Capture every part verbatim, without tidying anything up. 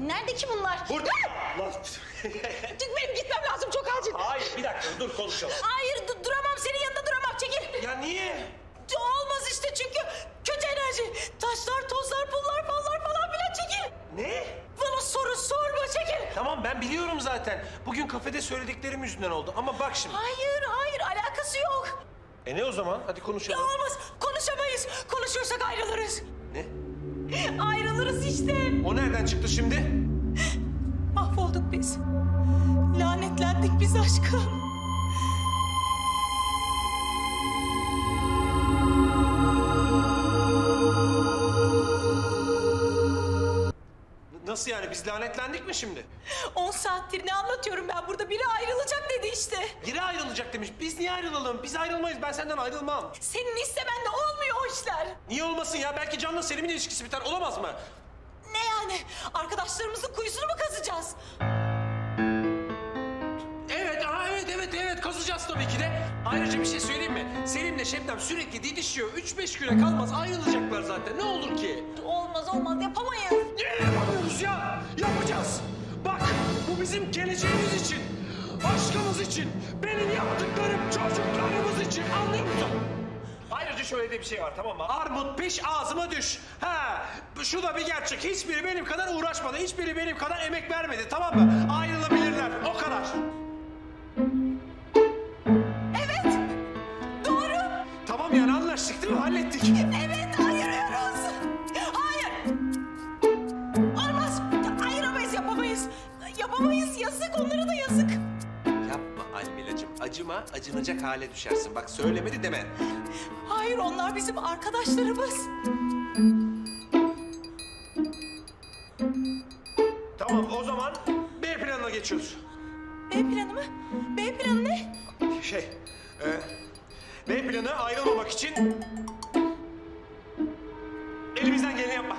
Nerede ki bunlar? Burada. Benim gitmem lazım, çok acil. Hayır, bir dakika dur konuşalım. Hayır, dur, duramam. Senin yanında duramam. Çekil. Ya niye? Olmaz işte çünkü kötü enerji. Taşlar, tozlar, pullar, fallar falan filan çekil. Ne? Bana soru sorma, çekil. Tamam ben biliyorum zaten. Bugün kafede söylediklerim yüzünden oldu ama bak şimdi. Hayır, hayır. Alakası yok. E ne o zaman? Hadi konuşalım. Ya olmaz. Konuşamayız. Konuşursak ayrılırız. Ne? Ayrılırız işte. O nereden çıktı şimdi? Mahvolduk biz. Lanetlendik biz aşkım. Nasıl yani? Biz lanetlendik mi şimdi? On saattir ne anlatıyorum ben burada? Biri ayrılacak dedi işte. Biri ayrılacak demiş. Biz niye ayrılalım? Biz ayrılmayız. Ben senden ayrılmam. Senin istemenle olmuyor o işler. Niye olmasın ya? Belki Can'la Selim'in ilişkisi biter. Olamaz mı? Ne yani? Arkadaşlarımızın kuyusunu mu kazacağız? Evet, aha, evet, evet, evet. Kazacağız tabii ki de. Ayrıca bir şey söyleyeyim mi? Selim'le Şebnem sürekli didişiyor. Üç beş güne kalmaz ayrılacaklar zaten. Ne olur ki? Olmaz olmaz yapamayız. Niye yapamıyoruz ya? Yapacağız. Bak bu bizim geleceğimiz için. Aşkımız için. Benim yaptıklarım çocuklarımız için. Anlıyor musun? Ayrıca şöyle de bir şey var tamam mı? Armut piş ağzıma düş. Ha, şu da bir gerçek. Hiçbiri benim kadar uğraşmadı. Hiçbiri benim kadar emek vermedi tamam mı? Ayrılabilirler o kadar. Evet. Doğru. Tamam yani anlaştık değil mi? Hallettik. Evet ayırıyoruz. Hayır. Olmaz. Ayıramayız yapamayız. Yapamayız yazık onlara da yazık. Yapma Almilacığım. Acıma acınacak hale düşersin. Bak söylemedi deme. Hayır onlar bizim arkadaşlarımız. Tamam o zaman B planına geçiyoruz. B planı mı? B planı ne? Şey, e, B planı ayrılmamak için elimizden geleni yapmak.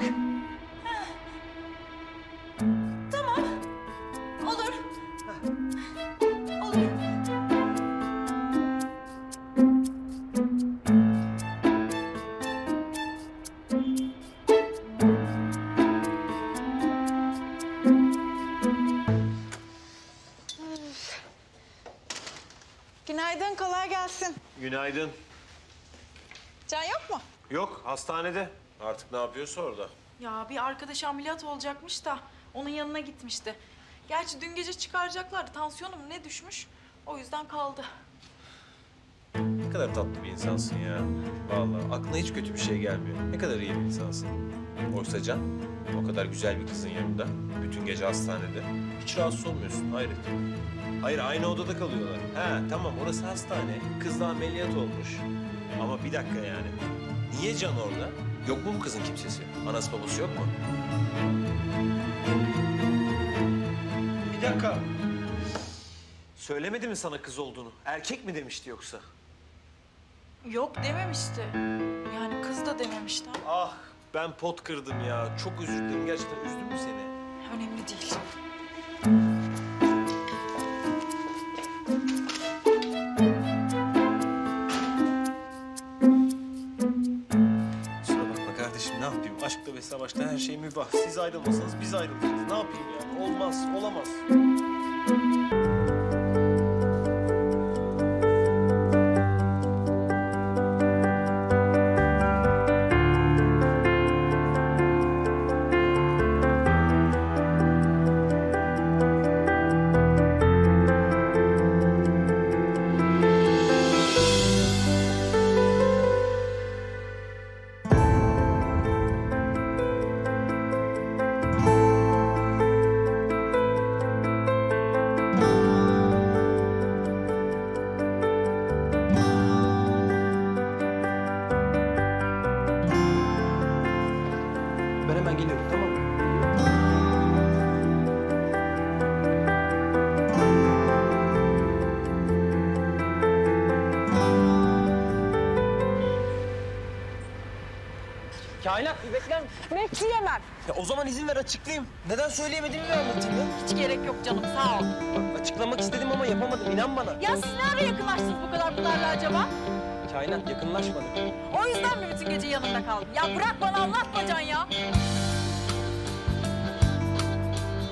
Tamam. Olur. Olur. Günaydın, kolay gelsin. Günaydın. Can yok mu? Yok, hastanede. Artık ne yapıyorsa orada. Ya bir arkadaş ameliyat olacakmış da onun yanına gitmişti. Gerçi dün gece çıkaracaklardı. Tansiyonum ne düşmüş. O yüzden kaldı. Ne kadar tatlı bir insansın ya. Vallahi aklına hiç kötü bir şey gelmiyor. Ne kadar iyi bir insansın. Oysa Can, o kadar güzel bir kızın yanında, bütün gece hastanede. Hiç rahatsız olmuyorsun, hayret. Hayır, aynı odada kalıyorlar. Ha tamam, orası hastane. Kız da ameliyat olmuş. Ama bir dakika yani. Niye Can orada? Yok mu bu kızın kimsesi? Anası babası yok mu? Bir dakika. Söylemedi mi sana kız olduğunu? Erkek mi demişti yoksa? Yok dememişti. Yani kız da dememişti. Ah, ben pot kırdım ya. Çok özür dilerim. Gerçekten üzdüm mü seni? Önemli değil. Kusura bakma kardeşim, ne yapayım? Aşkta ve savaşta her şey mübah. Siz ayrılmasanız biz ayrılacağız. Ne yapayım yani? Olmaz, olamaz. Ben hemen geliyorum tamam mı? Kainat bir bekler misin? Bekleyemem. Ya o zaman izin ver açıklayayım. Neden söyleyemediğimi bir anlatayım ya. Hiç gerek yok canım sağ ol. Bak açıklamak istedim ama yapamadım, inan bana. Ya siz ne ara yakınlaştınız bu kadar bunlarla acaba? Kainat yakınlaşmadık. O yüzden mi bütün gece yanında kaldın? Ya bırak bana anlatma Can ya.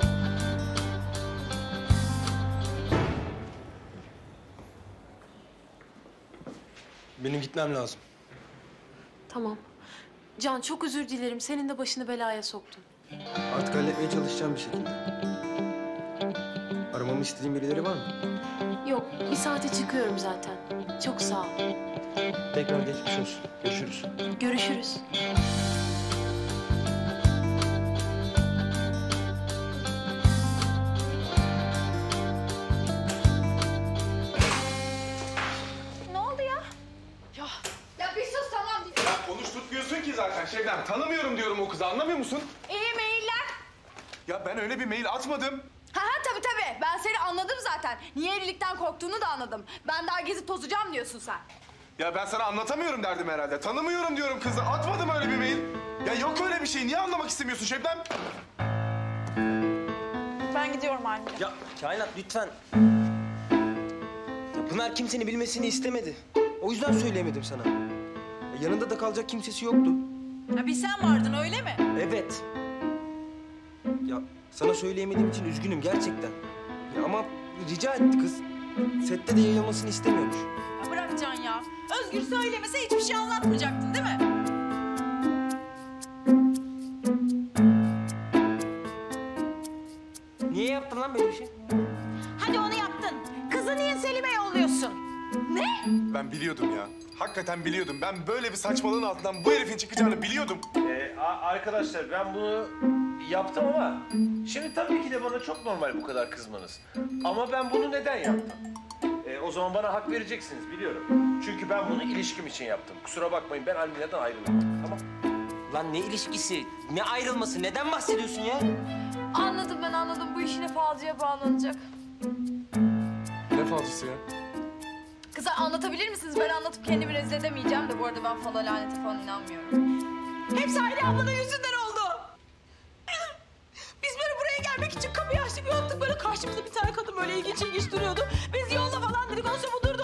Benim gitmem lazım. Tamam. Can çok özür dilerim. Senin de başını belaya soktum. Artık halletmeye çalışacağım bir şekilde. Aramamı istediğin birileri var mı? Yok, bir saate çıkıyorum zaten. Çok sağ ol. Tekrar geçmiş olsun. Görüşürüz. Görüşürüz. Ne oldu ya? Ya bir sus tamam. Ya konuş tutmuyorsun ki zaten Şebnem. Tanımıyorum diyorum o kızı, anlamıyor musun? İyi mailler. Ya ben öyle bir mail atmadım. Ha ha tabii tabii. Ben seni anladım zaten. Niye evlilikten korktuğunu da anladım. Ben daha gezip tozacağım diyorsun sen. Ya ben sana anlatamıyorum derdim herhalde. Tanımıyorum diyorum kızı. Atmadım öyle bir mail. Ya yok öyle bir şey. Niye anlamak istemiyorsun Şebnem? Ben gidiyorum anne. Ya Kainat lütfen. Ya Pınar kimsenin bilmesini istemedi. O yüzden söyleyemedim sana. Ya yanında da kalacak kimsesi yoktu. Ha, bir sen vardın öyle mi? Evet. Ya sana söyleyemediğim için üzgünüm gerçekten. Ya ama rica etti kız. Sette de yayılmasını istemiyormuş. Ya bırak Can ya. Özgür söylemese hiçbir şey anlatmayacaktın değil mi? Niye yaptın lan böyle bir şey? Hadi onu yaptın. Kızı niye Selim'e yolluyorsun? Ben biliyordum ya. Hakikaten biliyordum. Ben böyle bir saçmalığın altından bu herifin çıkacağını biliyordum. Ee, a- arkadaşlar ben bunu yaptım ama şimdi tabii ki de bana çok normal bu kadar kızmanız. Ama ben bunu neden yaptım? Ee, o zaman bana hak vereceksiniz biliyorum. Çünkü ben bunu ilişkim için yaptım. Kusura bakmayın ben Almina'dan ayrılmadım. Tamam. Lan ne ilişkisi, ne ayrılması, neden bahsediyorsun ya? Anladım ben anladım. Bu işine falcıya bağlanacak. Ne falcısı ya? Kızlar anlatabilir misiniz? Ben anlatıp kendimi rezil edemeyeceğim de bu arada ben fala lanete falan inanmıyorum. Hepsi Hayri ablanın yüzünden oldu. Biz böyle buraya gelmek için kapıyı açtık, yoktuk böyle karşımızda bir tane kadın böyle ilginç ilginç duruyordu. Biz yolla falan dedik, ondan sonra bu durdu